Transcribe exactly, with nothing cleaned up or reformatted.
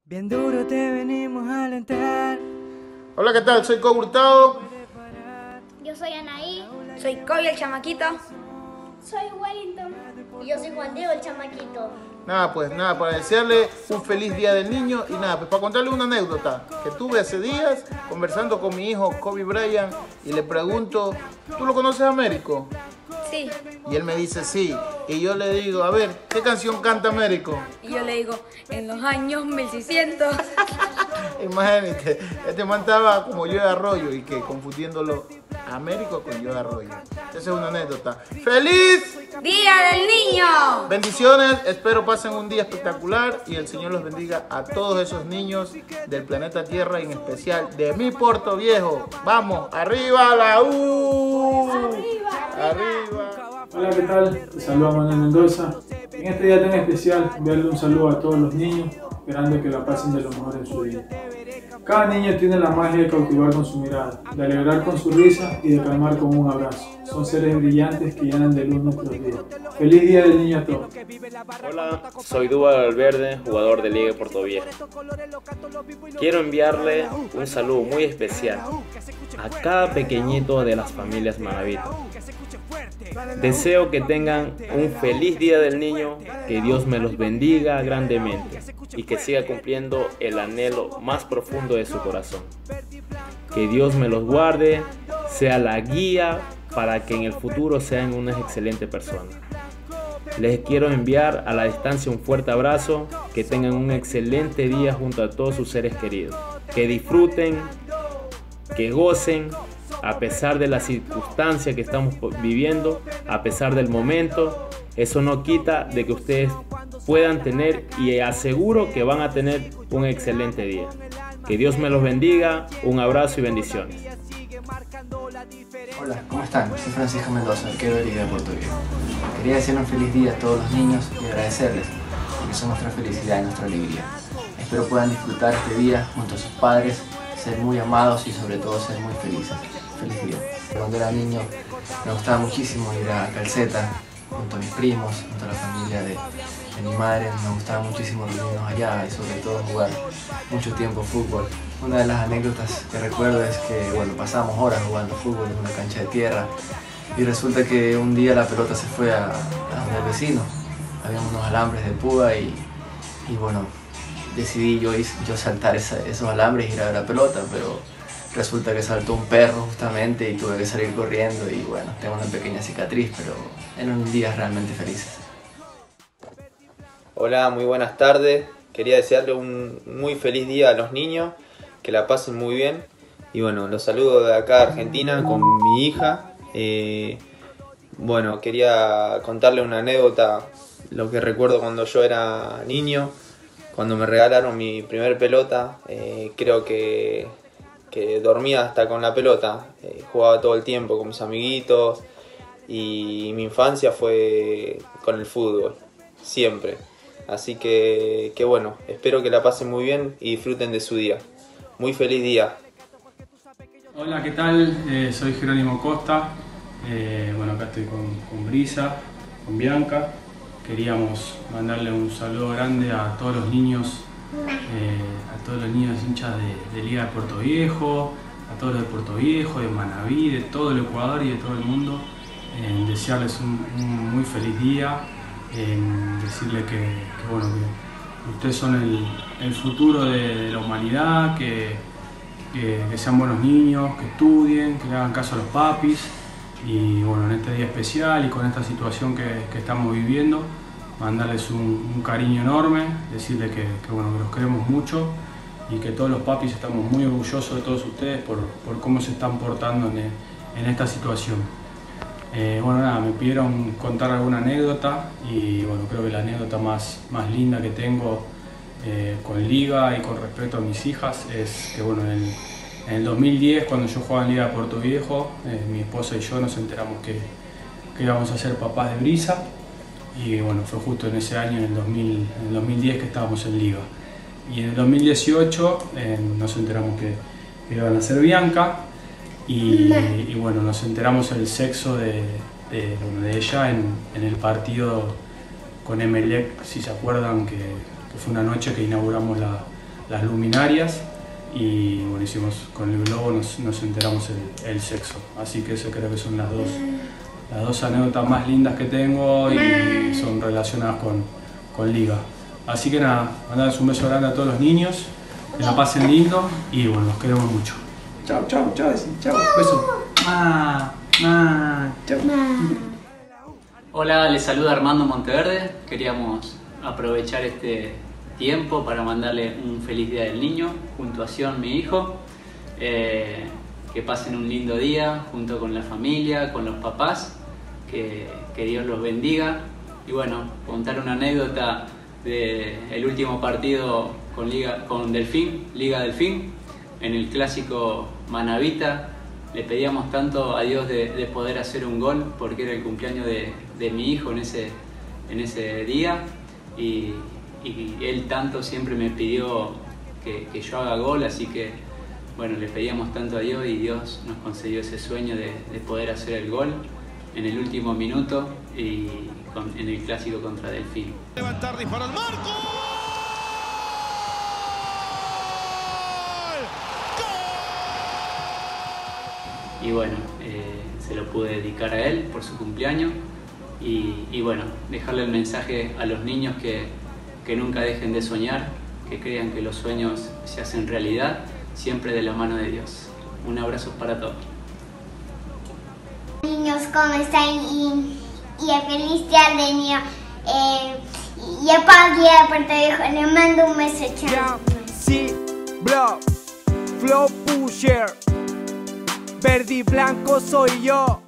Bien duro te venimos a alentar. Hola, ¿qué tal? Soy Cobo Hurtado. Yo soy Anaí. Soy Coy el chamaquito. Soy Wellington. Y yo soy Juan Diego el chamaquito. Nada, pues nada, para desearle un feliz día del niño y nada, pues para contarle una anécdota que tuve hace días conversando con mi hijo Kobe Bryant y le pregunto, ¿tú lo conoces a Américo? Sí. Y él me dice sí. Y yo le digo, a ver, ¿qué canción canta Américo? Y yo le digo, en los años mil seiscientos. Imagínate, este man estaba como Joe Arroyo y que confundiéndolo Américo con Joe Arroyo. Esa es una anécdota. ¡Feliz ¡Día del Niño! Bendiciones, espero pasen un día espectacular y el Señor los bendiga a todos esos niños del planeta Tierra y en especial de mi Puerto Viejo. Vamos, arriba la U. Arriba, arriba. Hola, ¿qué tal? Te saluda Manuel Mendoza. En este día tan especial, enviarle un saludo a todos los niños, esperando que la pasen de lo mejor en su día. Cada niño tiene la magia de cautivar con su mirada, de alegrar con su risa y de calmar con un abrazo. Son seres brillantes que llenan de luz nuestros días. ¡Feliz Día del Niño a todos! Hola, soy Dúbal Valverde, jugador de Liga de Puerto Viejo. Quiero enviarle un saludo muy especial a cada pequeñito de las familias Manavito. Deseo que tengan un feliz Día del Niño, que Dios me los bendiga grandemente y que siga cumpliendo el anhelo más profundo de su corazón. Que Dios me los guarde, sea la guía para que en el futuro sean unas excelentes personas. Les quiero enviar a la distancia un fuerte abrazo, que tengan un excelente día junto a todos sus seres queridos. Que disfruten, que gocen, a pesar de la circunstancia que estamos viviendo, a pesar del momento. Eso no quita de que ustedes puedan tener y aseguro que van a tener un excelente día. Que Dios me los bendiga, un abrazo y bendiciones. Hola, ¿cómo están? Soy Francisco Mendoza, arquero de Liga de Puerto Viejo. Quería decirle un feliz día a todos los niños y agradecerles, porque son nuestra felicidad y nuestra alegría. Espero puedan disfrutar este día junto a sus padres, ser muy amados y sobre todo ser muy felices. Feliz día. Cuando era niño me gustaba muchísimo ir a Calceta junto a mis primos, junto a la familia de, de mi madre. Me gustaba muchísimo reunirnos allá y sobre todo jugar mucho tiempo fútbol. Una de las anécdotas que recuerdo es que bueno, pasábamos horas jugando fútbol en una cancha de tierra y resulta que un día la pelota se fue a, a donde el vecino. Había unos alambres de púa y, y bueno, decidí yo, yo saltar esa, esos alambres y ir a ver la pelota, pero resulta que saltó un perro justamente y tuve que salir corriendo y bueno, tengo una pequeña cicatriz, pero eran días realmente felices. Hola, muy buenas tardes. Quería desearle un muy feliz día a los niños, que la pasen muy bien. Y bueno, los saludo de acá a Argentina con mi hija. Eh, bueno, quería contarle una anécdota, lo que recuerdo cuando yo era niño, cuando me regalaron mi primer pelota. Eh, creo que, que dormía hasta con la pelota, eh, jugaba todo el tiempo con mis amiguitos y mi infancia fue con el fútbol, siempre. Así que, que bueno, espero que la pasen muy bien y disfruten de su día. Muy feliz día. Hola, ¿qué tal? Eh, soy Jerónimo Costa. Eh, bueno, acá estoy con, con Brisa, con Bianca. Queríamos mandarle un saludo grande a todos los niños, eh, a todos los niños hinchas de, de Liga de Puerto Viejo, a todos los de Puerto Viejo, de Manaví, de todo el Ecuador y de todo el mundo. Eh, desearles un, un muy feliz día. Eh, decirle que, que, bueno, que ustedes son el, el futuro de, de la humanidad, que, que, que sean buenos niños, que estudien, que le hagan caso a los papis. Y bueno, en este día especial y con esta situación que, que estamos viviendo, mandarles un, un cariño enorme, decirles que, que, bueno, que los queremos mucho y que todos los papis estamos muy orgullosos de todos ustedes por, por cómo se están portando en, en esta situación. Eh, bueno, nada, me pidieron contar alguna anécdota y bueno, creo que la anécdota más, más linda que tengo eh, con Liga y con respecto a mis hijas es que bueno, en el, en el dos mil diez, cuando yo jugaba en Liga de Puerto Viejo, eh, mi esposa y yo nos enteramos que, que íbamos a ser papás de Brisa y bueno, fue justo en ese año, en el, dos mil, en el dos mil diez, que estábamos en Liga. Y en el dos mil dieciocho eh, nos enteramos que, que iban a ser Bianca. Y, y bueno, nos enteramos el sexo de, de, bueno, de ella en, en el partido con Emelec, si se acuerdan, que, que fue una noche que inauguramos la, las luminarias y bueno, hicimos con el globo, nos, nos enteramos el, el sexo. Así que eso creo que son las dos, las dos anécdotas más lindas que tengo y son relacionadas con, con Liga. Así que nada, mandarles un beso grande a todos los niños, que la pasen lindo y bueno, los queremos mucho. Chao, chao, chao, chao, beso. Ah, ah, chao. Hola, les saluda Armando Monteverde. Queríamos aprovechar este tiempo para mandarle un feliz día del niño junto a Sion, mi hijo. Eh, que pasen un lindo día junto con la familia, con los papás. Que, que Dios los bendiga. Y bueno, contar una anécdota del último partido con, Liga, con Delfín, Liga Delfín, en el clásico Manavita. Le pedíamos tanto a Dios de, de poder hacer un gol porque era el cumpleaños de, de mi hijo en ese, en ese día y, y él tanto siempre me pidió que, que yo haga gol, así que bueno, le pedíamos tanto a Dios y Dios nos concedió ese sueño de, de poder hacer el gol en el último minuto y con, en el clásico contra Delfín. Levantar, dispara al marco. Y bueno, eh, se lo pude dedicar a él por su cumpleaños y, y bueno, dejarle el mensaje a los niños que, que nunca dejen de soñar, que crean que los sueños se hacen realidad, siempre de la mano de Dios. Un abrazo para todos. Niños, ¿cómo están? Y, y feliz día del niño. Eh, y a Pablo de Puerto Viejo le mando un beso, chao. Sí, bro, flow pusher. Verde y blanco soy yo.